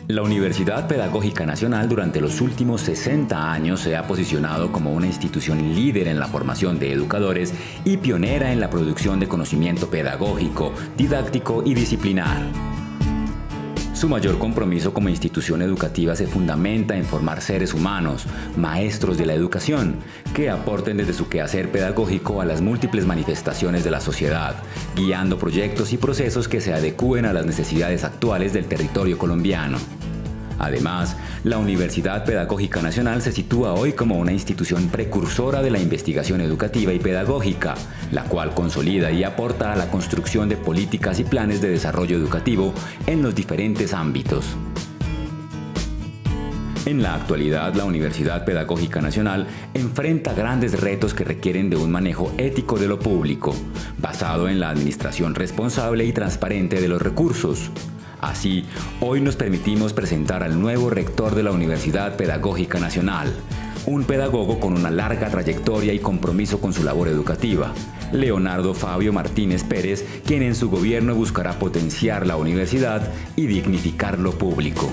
La Universidad Pedagógica Nacional durante los últimos 60 años se ha posicionado como una institución líder en la formación de educadores y pionera en la producción de conocimiento pedagógico, didáctico y disciplinar. Su mayor compromiso como institución educativa se fundamenta en formar seres humanos, maestros de la educación, que aporten desde su quehacer pedagógico a las múltiples manifestaciones de la sociedad, guiando proyectos y procesos que se adecúen a las necesidades actuales del territorio colombiano. Además, la Universidad Pedagógica Nacional se sitúa hoy como una institución precursora de la investigación educativa y pedagógica, la cual consolida y aporta a la construcción de políticas y planes de desarrollo educativo en los diferentes ámbitos. En la actualidad, la Universidad Pedagógica Nacional enfrenta grandes retos que requieren de un manejo ético de lo público, basado en la administración responsable y transparente de los recursos. Así, hoy nos permitimos presentar al nuevo rector de la Universidad Pedagógica Nacional, un pedagogo con una larga trayectoria y compromiso con su labor educativa, Leonardo Fabio Martínez Pérez, quien en su gobierno buscará potenciar la universidad y dignificar lo público.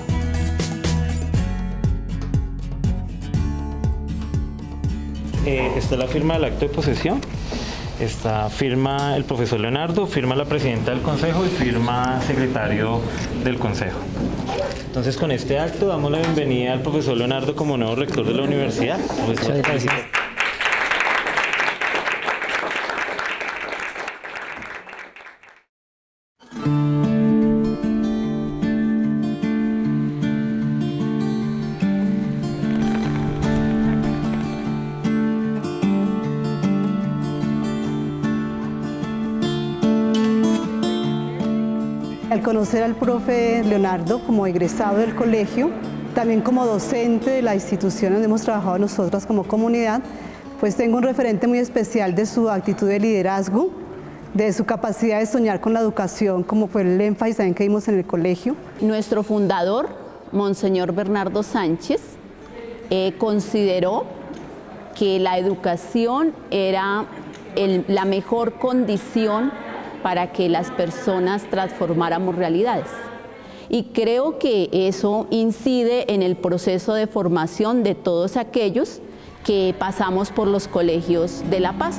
Esta es la firma del acto de posesión. Esta firma el profesor Leonardo, firma la presidenta del consejo y firma secretario del consejo. Entonces, con este acto damos la bienvenida al profesor Leonardo como nuevo rector de la universidad. Muchas gracias. Al conocer al profe Leonardo como egresado del colegio, también como docente de la institución donde hemos trabajado nosotras como comunidad, pues tengo un referente muy especial de su actitud de liderazgo, de su capacidad de soñar con la educación, como fue el énfasis también que dimos en el colegio. Nuestro fundador, Monseñor Bernardo Sánchez, consideró que la educación era la mejor condición para que las personas transformáramos realidades. Y creo que eso incide en el proceso de formación de todos aquellos que pasamos por los colegios de La Paz.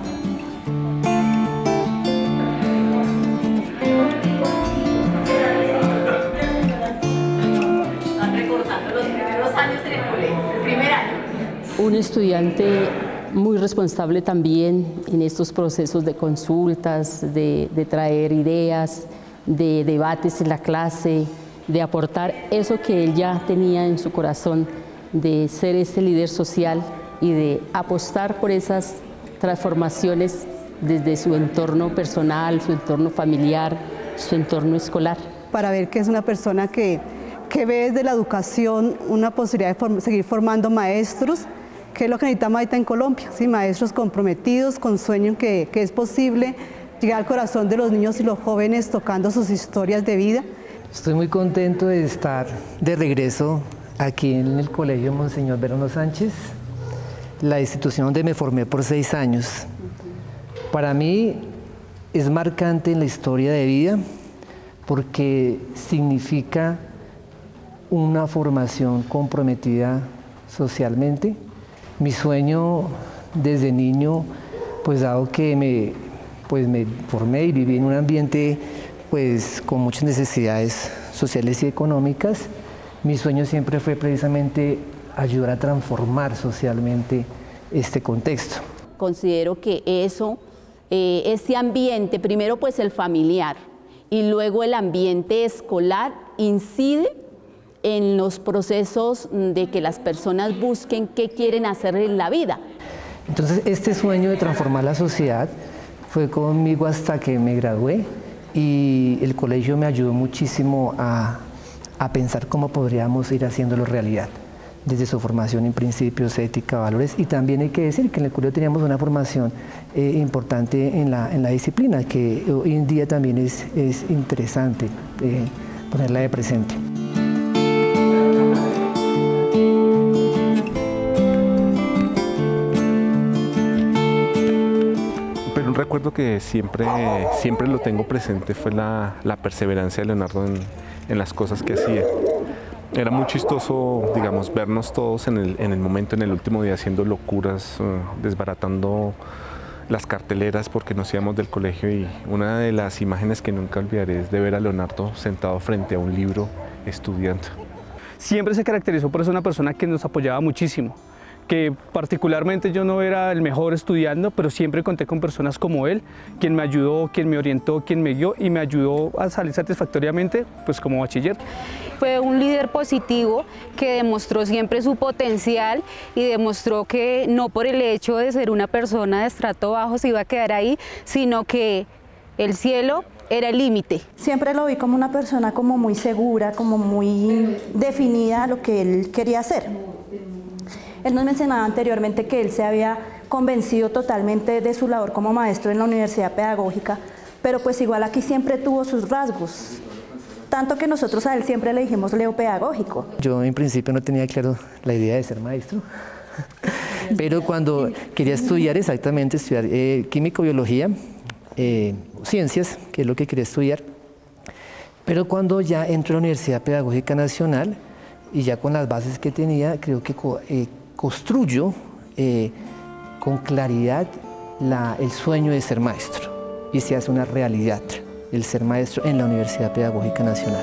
Están recordando los primeros años en el colegio, el primer año. Un estudiante muy responsable también en estos procesos de consultas, de traer ideas, de debates en la clase, de aportar eso que él ya tenía en su corazón, de ser ese líder social y de apostar por esas transformaciones desde su entorno personal, su entorno familiar, su entorno escolar. Para ver que es una persona que ve desde la educación una posibilidad de seguir formando maestros, que es lo que necesitamos ahorita en Colombia, ¿sí? Maestros comprometidos, con sueño que es posible llegar al corazón de los niños y los jóvenes tocando sus historias de vida. Estoy muy contento de estar de regreso aquí en el Colegio Monseñor Bernardo Sánchez, la institución donde me formé por 6 años. Para mí es marcante en la historia de vida porque significa una formación comprometida socialmente. Mi sueño desde niño, pues dado que me formé y viví en un ambiente pues con muchas necesidades sociales y económicas, mi sueño siempre fue precisamente ayudar a transformar socialmente este contexto. Considero que ese ambiente, primero pues el familiar y luego el ambiente escolar incide en los procesos de que las personas busquen qué quieren hacer en la vida. Entonces, este sueño de transformar la sociedad fue conmigo hasta que me gradué y el colegio me ayudó muchísimo a pensar cómo podríamos ir haciéndolo realidad, desde su formación en principios, ética, valores, y también hay que decir que en el colegio teníamos una formación importante en la disciplina, que hoy en día también es interesante ponerla de presente. Pero un recuerdo que siempre lo tengo presente fue la perseverancia de Leonardo en las cosas que hacía. Era muy chistoso, digamos, vernos todos en el momento, en el último día, haciendo locuras, desbaratando las carteleras porque nos íbamos del colegio, y una de las imágenes que nunca olvidaré es de ver a Leonardo sentado frente a un libro estudiando. Siempre se caracterizó por ser una persona que nos apoyaba muchísimo, que particularmente yo no era el mejor estudiando, pero siempre conté con personas como él, quien me ayudó, quien me orientó, quien me guió y me ayudó a salir satisfactoriamente pues como bachiller. Fue un líder positivo que demostró siempre su potencial y demostró que no por el hecho de ser una persona de estrato bajo se iba a quedar ahí, sino que el cielo era el límite. Siempre lo vi como una persona como muy segura, como muy definida a lo que él quería hacer. Él nos mencionaba anteriormente que él se había convencido totalmente de su labor como maestro en la Universidad Pedagógica, pero pues igual aquí siempre tuvo sus rasgos, tanto que nosotros a él siempre le dijimos Leo pedagógico. Yo en principio no tenía claro la idea de ser maestro, pero cuando quería estudiar exactamente, químico, biología, ciencias, que es lo que quería estudiar, pero cuando ya entré a la Universidad Pedagógica Nacional y ya con las bases que tenía, creo que construyo con claridad el sueño de ser maestro, y se hace una realidad el ser maestro en la Universidad Pedagógica Nacional.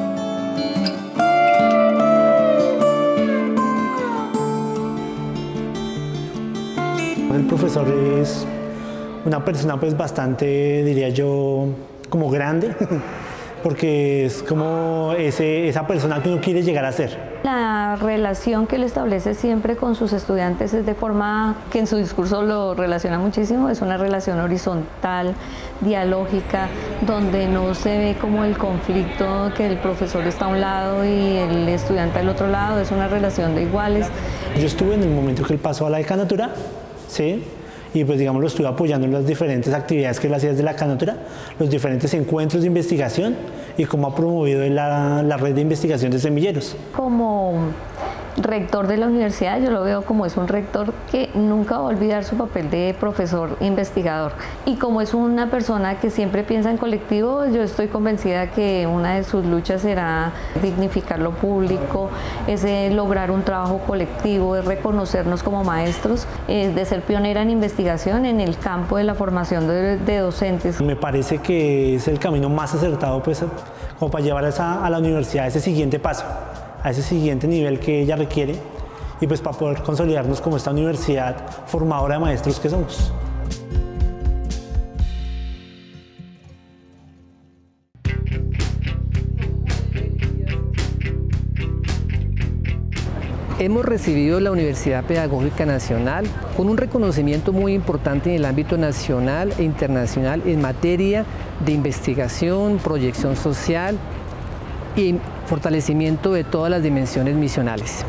El profesor es una persona pues bastante, diría yo, como grande, porque es como esa persona que uno quiere llegar a ser. La relación que él establece siempre con sus estudiantes es de forma que en su discurso lo relaciona muchísimo, es una relación horizontal, dialógica, donde no se ve como el conflicto que el profesor está a un lado y el estudiante al otro lado, es una relación de iguales. Yo estuve en el momento que él pasó a la decanatura, ¿sí? Y pues digamos lo estuve apoyando en las diferentes actividades que él hacía desde la decanatura, los diferentes encuentros de investigación y cómo ha promovido la red de investigación de semilleros. Como rector de la universidad, yo lo veo como es un rector que nunca va a olvidar su papel de profesor investigador, y como es una persona que siempre piensa en colectivo, yo estoy convencida que una de sus luchas será dignificar lo público, es lograr un trabajo colectivo, es reconocernos como maestros, de ser pionera en investigación en el campo de la formación de docentes. Me parece que es el camino más acertado pues, como para llevar a la universidad ese siguiente paso, a ese siguiente nivel que ella requiere, y pues para poder consolidarnos como esta universidad formadora de maestros que somos. Hemos recibido la Universidad Pedagógica Nacional con un reconocimiento muy importante en el ámbito nacional e internacional en materia de investigación, proyección social y fortalecimiento de todas las dimensiones misionales.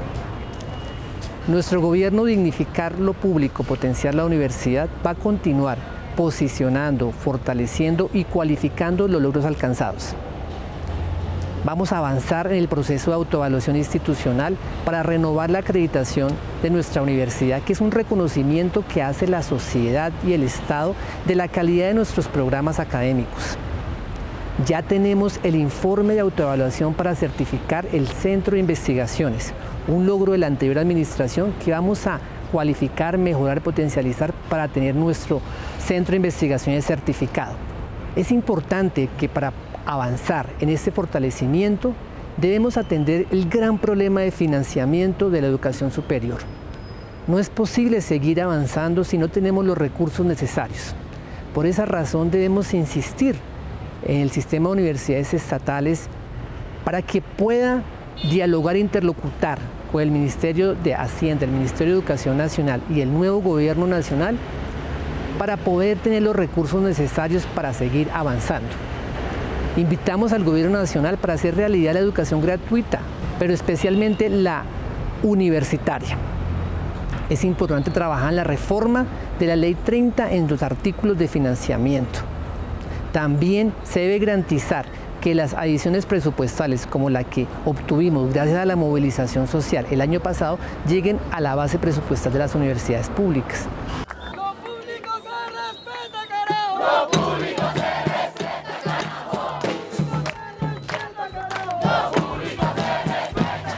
Nuestro gobierno, dignificar lo público, potenciar la universidad, va a continuar posicionando, fortaleciendo y cualificando los logros alcanzados. Vamos a avanzar en el proceso de autoevaluación institucional para renovar la acreditación de nuestra universidad, que es un reconocimiento que hace la sociedad y el Estado de la calidad de nuestros programas académicos. Ya tenemos el informe de autoevaluación para certificar el Centro de Investigaciones, un logro de la anterior administración que vamos a cualificar, mejorar, potencializar para tener nuestro Centro de Investigaciones certificado. Es importante que para avanzar en este fortalecimiento debemos atender el gran problema de financiamiento de la educación superior. No es posible seguir avanzando si no tenemos los recursos necesarios. Por esa razón debemos insistir en el sistema de universidades estatales para que pueda dialogar e interlocutar con el Ministerio de Hacienda, el Ministerio de Educación Nacional y el nuevo Gobierno Nacional para poder tener los recursos necesarios para seguir avanzando. Invitamos al Gobierno Nacional para hacer realidad la educación gratuita, pero especialmente la universitaria. Es importante trabajar en la reforma de la Ley 30 en los artículos de financiamiento. También se debe garantizar que las adiciones presupuestales como la que obtuvimos gracias a la movilización social el año pasado lleguen a la base presupuestal de las universidades públicas. ¡Lo público se respeta, carajo! ¡Lo público se respeta, carajo! ¡Lo público se respeta, carajo!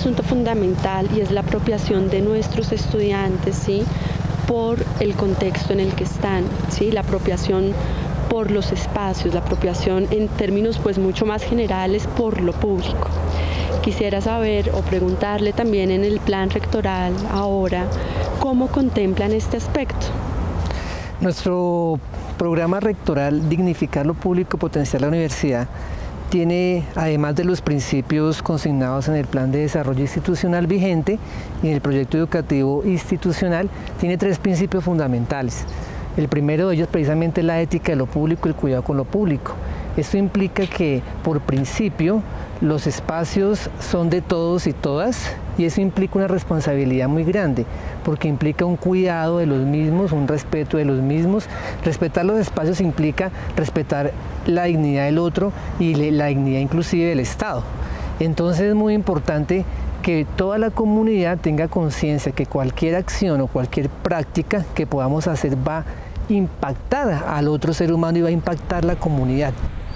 asunto fundamental y es la apropiación de nuestros estudiantes, ¿sí?, por el contexto en el que están, ¿sí?, la apropiación por los espacios, la apropiación en términos pues mucho más generales por lo público. Quisiera saber o preguntarle también en el plan rectoral ahora, ¿cómo contemplan este aspecto? Nuestro programa rectoral Dignificar lo Público, Potenciar la Universidad tiene, además de los principios consignados en el Plan de Desarrollo Institucional vigente y en el Proyecto Educativo Institucional, tiene 3 principios fundamentales. El primero de ellos precisamente es la ética de lo público y el cuidado con lo público. Esto implica que, por principio, los espacios son de todos y todas, y eso implica una responsabilidad muy grande, porque implica un cuidado de los mismos, un respeto de los mismos. Respetar los espacios implica respetar la dignidad del otro y la dignidad inclusive del Estado. Entonces es muy importante que toda la comunidad tenga conciencia que cualquier acción o cualquier práctica que podamos hacer va a impactar al otro ser humano y va a impactar la comunidad.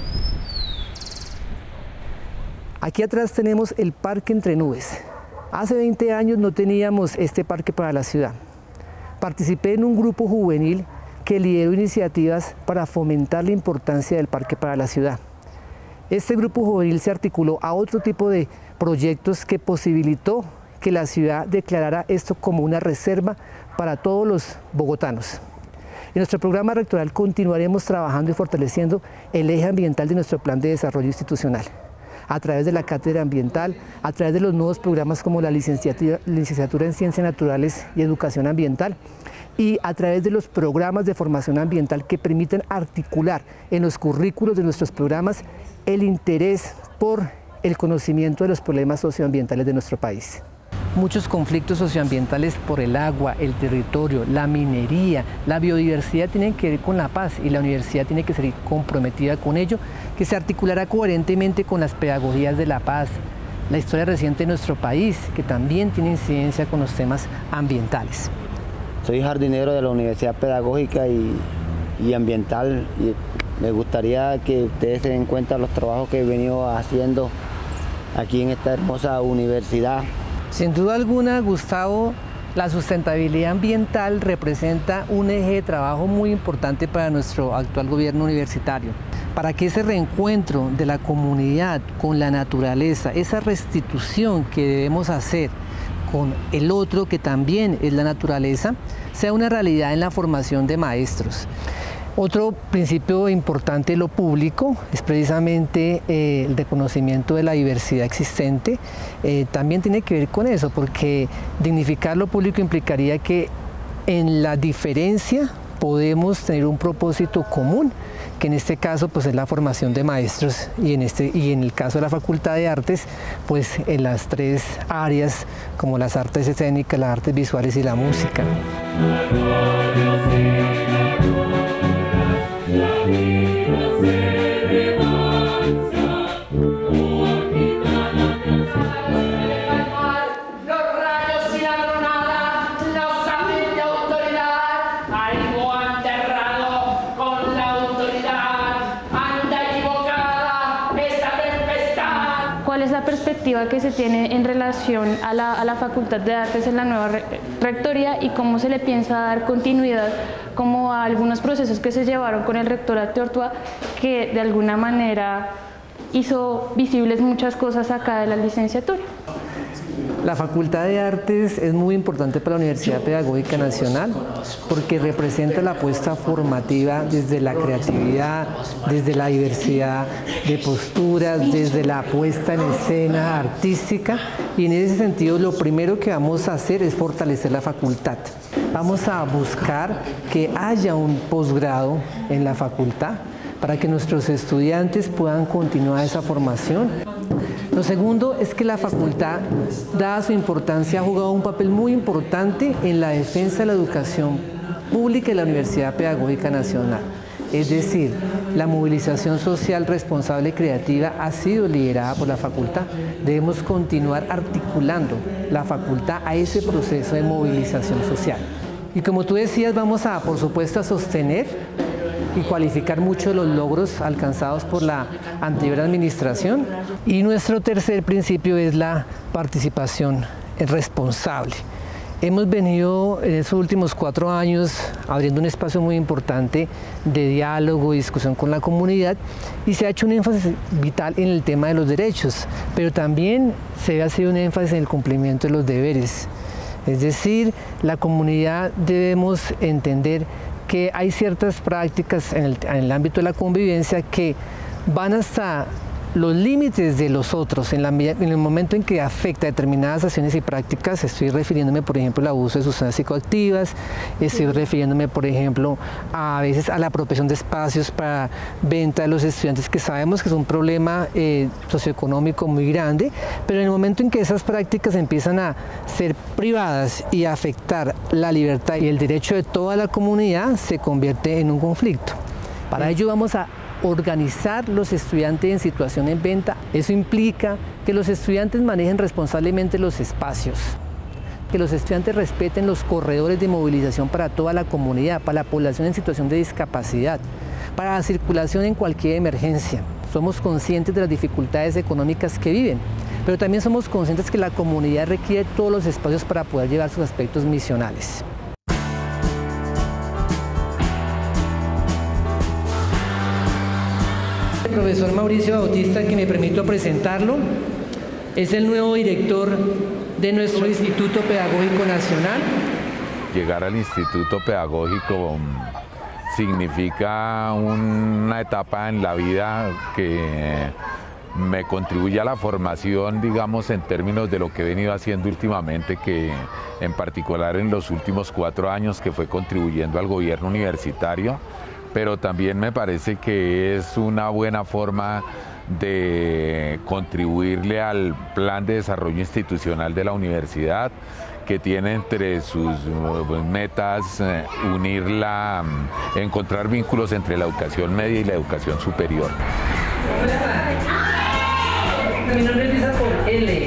Aquí atrás tenemos el Parque Entre Nubes. Hace 20 años no teníamos este parque para la ciudad. Participé en un grupo juvenil que lideró iniciativas para fomentar la importancia del parque para la ciudad. Este grupo juvenil se articuló a otro tipo de proyectos que posibilitó que la ciudad declarara esto como una reserva para todos los bogotanos. En nuestro programa rectoral continuaremos trabajando y fortaleciendo el eje ambiental de nuestro plan de desarrollo institucional, a través de la cátedra ambiental, a través de los nuevos programas como la licenciatura en Ciencias Naturales y Educación Ambiental, y a través de los programas de formación ambiental que permiten articular en los currículos de nuestros programas el interés por el conocimiento de los problemas socioambientales de nuestro país. Muchos conflictos socioambientales por el agua, el territorio, la minería, la biodiversidad tienen que ver con la paz, y la universidad tiene que ser comprometida con ello, que se articulará coherentemente con las pedagogías de la paz, la historia reciente de nuestro país, que también tiene incidencia con los temas ambientales. Soy jardinero de la Universidad Pedagógica y Ambiental, y me gustaría que ustedes se den cuenta de los trabajos que he venido haciendo aquí en esta hermosa universidad. Sin duda alguna, Gustavo, la sustentabilidad ambiental representa un eje de trabajo muy importante para nuestro actual gobierno universitario. Para que ese reencuentro de la comunidad con la naturaleza, esa restitución que debemos hacer con el otro, que también es la naturaleza, sea una realidad en la formación de maestros. Otro principio importante de lo público es precisamente el reconocimiento de la diversidad existente. También tiene que ver con eso, porque dignificar lo público implicaría que en la diferencia podemos tener un propósito común, que en este caso pues es la formación de maestros, y en el caso de la Facultad de Artes, pues en las 3 áreas como las artes escénicas, las artes visuales y la música. ¿Cuál es la perspectiva que se tiene en relación a la Facultad de Artes en la nueva rectoría, y cómo se le piensa dar continuidad como a algunos procesos que se llevaron con el rector Ortua, que de alguna manera hizo visibles muchas cosas acá de la licenciatura? La Facultad de Artes es muy importante para la Universidad Pedagógica Nacional porque representa la apuesta formativa desde la creatividad, desde la diversidad de posturas, desde la puesta en escena artística, y en ese sentido lo primero que vamos a hacer es fortalecer la facultad. Vamos a buscar que haya un posgrado en la facultad para que nuestros estudiantes puedan continuar esa formación. Lo segundo es que la facultad, dada su importancia, ha jugado un papel muy importante en la defensa de la educación pública y la Universidad Pedagógica Nacional. Es decir, la movilización social responsable y creativa ha sido liderada por la facultad. Debemos continuar articulando la facultad a ese proceso de movilización social. Y como tú decías, vamos a, por supuesto, a sostener y cualificar mucho de los logros alcanzados por la anterior administración. Y nuestro tercer principio es la participación responsable. Hemos venido en estos últimos 4 años abriendo un espacio muy importante de diálogo y discusión con la comunidad y se ha hecho un énfasis vital en el tema de los derechos, pero también se ha hecho un énfasis en el cumplimiento de los deberes. Es decir, la comunidad debemos entender que hay ciertas prácticas en el ámbito de la convivencia que van hasta los límites de los otros, en el momento en que afecta determinadas acciones y prácticas. Estoy refiriéndome, por ejemplo, al abuso de sustancias psicoactivas, estoy refiriéndome, por ejemplo, a veces a la apropiación de espacios para venta de los estudiantes, que sabemos que es un problema socioeconómico muy grande, pero en el momento en que esas prácticas empiezan a ser privadas y a afectar la libertad y el derecho de toda la comunidad, se convierte en un conflicto. Para ello vamos a organizar los estudiantes en situación en venta. Eso implica que los estudiantes manejen responsablemente los espacios, que los estudiantes respeten los corredores de movilización para toda la comunidad, para la población en situación de discapacidad, para la circulación en cualquier emergencia. Somos conscientes de las dificultades económicas que viven, pero también somos conscientes que la comunidad requiere todos los espacios para poder llevar sus aspectos misionales. El profesor Mauricio Bautista, que me permito presentarlo, es el nuevo director de nuestro Instituto Pedagógico Nacional. Llegar al Instituto Pedagógico significa una etapa en la vida que me contribuye a la formación, digamos, en términos de lo que he venido haciendo últimamente, que en particular en los últimos 4 años, que fue contribuyendo al gobierno universitario, pero también me parece que es una buena forma de contribuirle al plan de desarrollo institucional de la universidad, que tiene entre sus metas encontrar vínculos entre la educación media y la educación superior. Mi nombre empieza por L.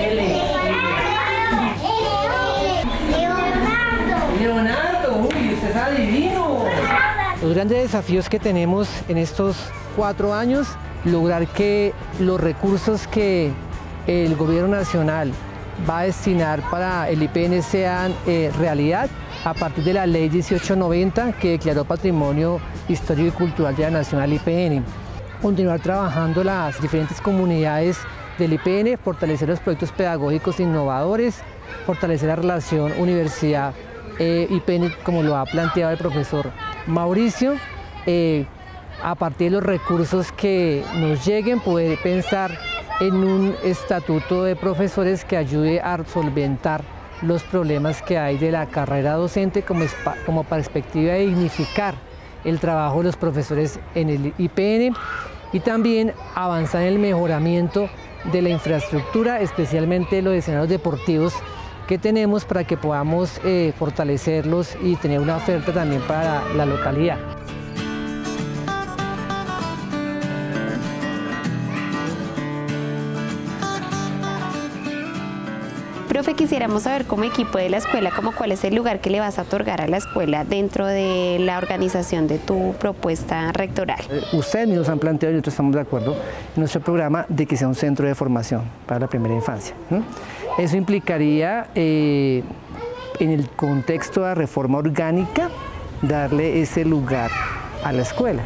Leonardo, uy, usted es adivino. Los grandes desafíos que tenemos en estos 4 años, lograr que los recursos que el gobierno nacional va a destinar para el IPN sean realidad a partir de la ley 1890, que declaró Patrimonio Histórico y Cultural de la Nación al IPN. Continuar trabajando las diferentes comunidades del IPN, fortalecer los proyectos pedagógicos innovadores, fortalecer la relación universidad-IPN, como lo ha planteado el profesor Mauricio, a partir de los recursos que nos lleguen, poder pensar en un estatuto de profesores que ayude a solventar los problemas que hay de la carrera docente como perspectiva de dignificar el trabajo de los profesores en el IPN y también avanzar en el mejoramiento de la infraestructura, especialmente los escenarios deportivos que tenemos, para que podamos fortalecerlos y tener una oferta también para la localidad. Profe, quisiéramos saber como equipo de la escuela, cuál es el lugar que le vas a otorgar a la escuela dentro de la organización de tu propuesta rectoral. Ustedes mismos han planteado, y nosotros estamos de acuerdo en nuestro programa, de que sea un centro de formación para la primera infancia. Eso implicaría, en el contexto de la reforma orgánica, darle ese lugar a la escuela.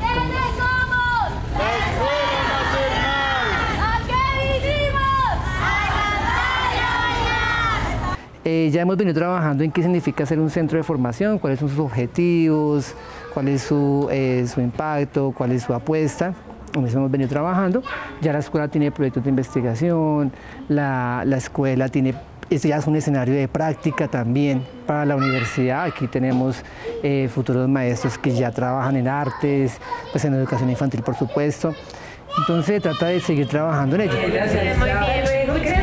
Ya hemos venido trabajando en qué significa ser un centro de formación, cuáles son sus objetivos, cuál es su impacto, cuál es su apuesta. En eso hemos venido trabajando. Ya la escuela tiene proyectos de investigación, la escuela tiene, este ya es un escenario de práctica también para la universidad. Aquí tenemos futuros maestros que ya trabajan en artes, pues en educación infantil, por supuesto. Entonces se trata de seguir trabajando en ello. Gracias. Muy bien.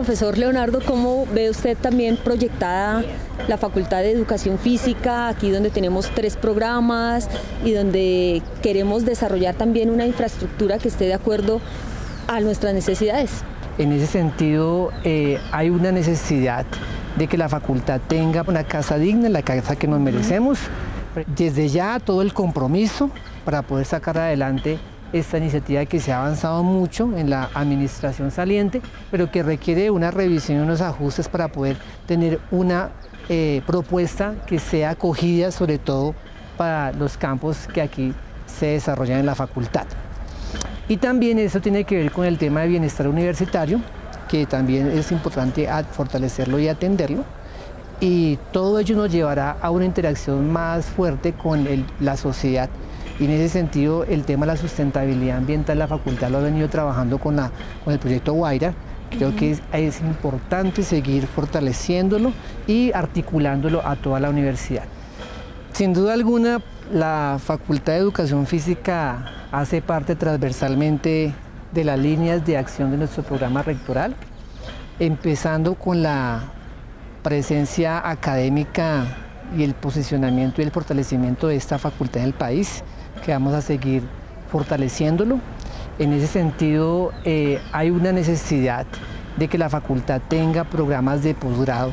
profesor Leonardo, ¿cómo ve usted también proyectada la Facultad de Educación Física, aquí donde tenemos 3 programas y donde queremos desarrollar también una infraestructura que esté de acuerdo a nuestras necesidades? En ese sentido, hay una necesidad de que la facultad tenga una casa digna, la casa que nos merecemos. Desde ya todo el compromiso para poder sacar adelante esta iniciativa que se ha avanzado mucho en la administración saliente, pero que requiere una revisión y unos ajustes para poder tener una propuesta que sea acogida sobre todo para los campos que aquí se desarrollan en la facultad. Y también eso tiene que ver con el tema de bienestar universitario, que también es importante fortalecerlo y atenderlo. Y todo ello nos llevará a una interacción más fuerte con la sociedad. Y en ese sentido, el tema de la sustentabilidad ambiental, la facultad lo ha venido trabajando con el proyecto Guaira. Creo que es importante seguir fortaleciéndolo y articulándolo a toda la universidad. Sin duda alguna, la Facultad de Educación Física hace parte transversalmente de las líneas de acción de nuestro programa rectoral, empezando con la presencia académica y el posicionamiento y el fortalecimiento de esta facultad en el país, que vamos a seguir fortaleciéndolo. En ese sentido, hay una necesidad de que la facultad tenga programas de posgrado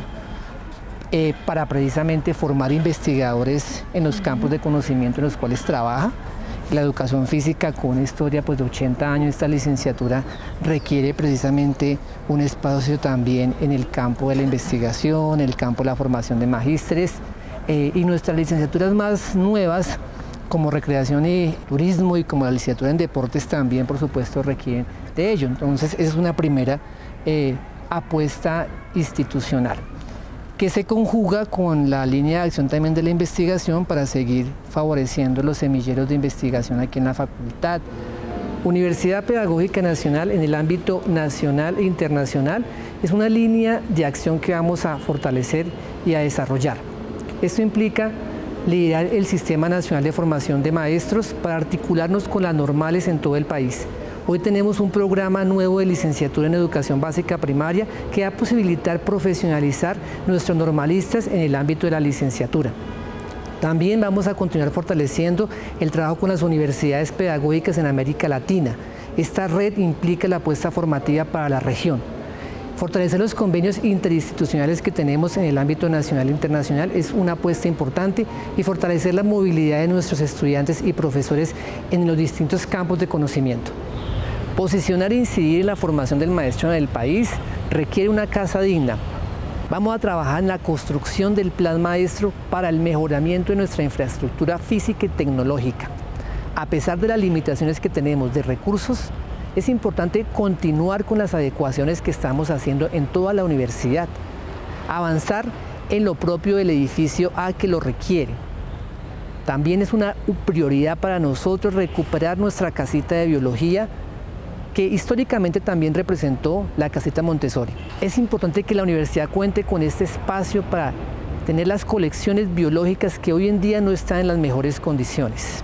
para precisamente formar investigadores en los campos de conocimiento en los cuales trabaja. La educación física, con una historia pues, de 80 años, esta licenciatura requiere precisamente un espacio también en el campo de la investigación, en el campo de la formación de magísteres, y nuestras licenciaturas más nuevas, como recreación y turismo y como la licenciatura en deportes también, por supuesto, requieren de ello. Entonces, esa es una primera apuesta institucional, que se conjuga con la línea de acción también de la investigación para seguir favoreciendo los semilleros de investigación aquí en la facultad. Universidad Pedagógica Nacional en el ámbito nacional e internacional es una línea de acción que vamos a fortalecer y a desarrollar. Esto implica liderar el Sistema Nacional de Formación de Maestros para articularnos con las normales en todo el país. Hoy tenemos un programa nuevo de licenciatura en Educación Básica Primaria que va a posibilitar profesionalizar nuestros normalistas en el ámbito de la licenciatura. También vamos a continuar fortaleciendo el trabajo con las universidades pedagógicas en América Latina. Esta red implica la apuesta formativa para la región. Fortalecer los convenios interinstitucionales que tenemos en el ámbito nacional e internacional es una apuesta importante, y fortalecer la movilidad de nuestros estudiantes y profesores en los distintos campos de conocimiento. Posicionar e incidir en la formación del maestro en el país requiere una casa digna. Vamos a trabajar en la construcción del plan maestro para el mejoramiento de nuestra infraestructura física y tecnológica. A pesar de las limitaciones que tenemos de recursos, es importante continuar con las adecuaciones que estamos haciendo en toda la universidad. Avanzar en lo propio del edificio a que lo requiere. También es una prioridad para nosotros recuperar nuestra casita de biología, que históricamente también representó la casita Montessori. Es importante que la universidad cuente con este espacio para tener las colecciones biológicas que hoy en día no están en las mejores condiciones.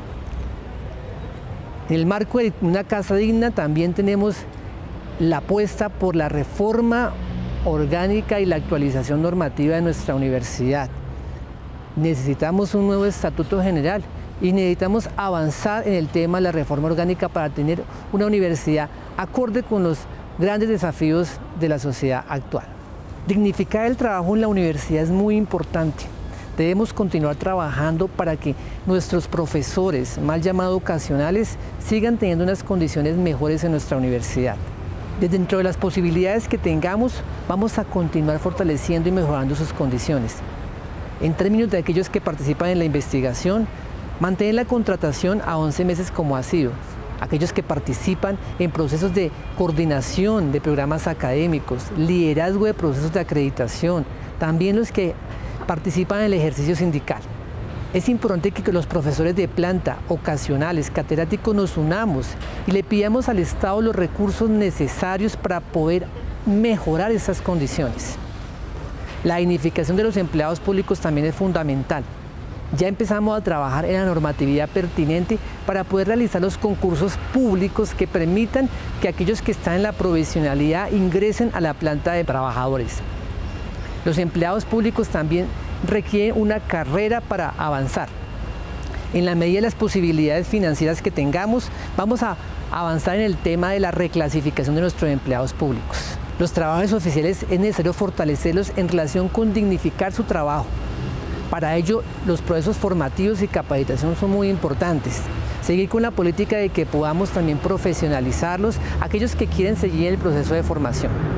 En el marco de una casa digna también tenemos la apuesta por la reforma orgánica y la actualización normativa de nuestra universidad. Necesitamos un nuevo estatuto general y necesitamos avanzar en el tema de la reforma orgánica para tener una universidad acorde con los grandes desafíos de la sociedad actual. Dignificar el trabajo en la universidad es muy importante. Debemos continuar trabajando para que nuestros profesores, mal llamados ocasionales, sigan teniendo unas condiciones mejores en nuestra universidad. Dentro de las posibilidades que tengamos, vamos a continuar fortaleciendo y mejorando sus condiciones. En términos de aquellos que participan en la investigación, mantener la contratación a 11 meses como ha sido. Aquellos que participan en procesos de coordinación de programas académicos, liderazgo de procesos de acreditación, también los que participan en el ejercicio sindical. Es importante que los profesores de planta, ocasionales, catedráticos nos unamos y le pidamos al Estado los recursos necesarios para poder mejorar esas condiciones. La dignificación de los empleados públicos también es fundamental. ya empezamos a trabajar en la normatividad pertinente para poder realizar los concursos públicos que permitan que aquellos que están en la provisionalidad ingresen a la planta de trabajadores. Los empleados públicos también requieren una carrera para avanzar. En la medida de las posibilidades financieras que tengamos, vamos a avanzar en el tema de la reclasificación de nuestros empleados públicos. Los trabajadores oficiales es necesario fortalecerlos en relación con dignificar su trabajo. Para ello, los procesos formativos y capacitación son muy importantes. Seguir con la política de que podamos también profesionalizarlos, aquellos que quieren seguir el proceso de formación.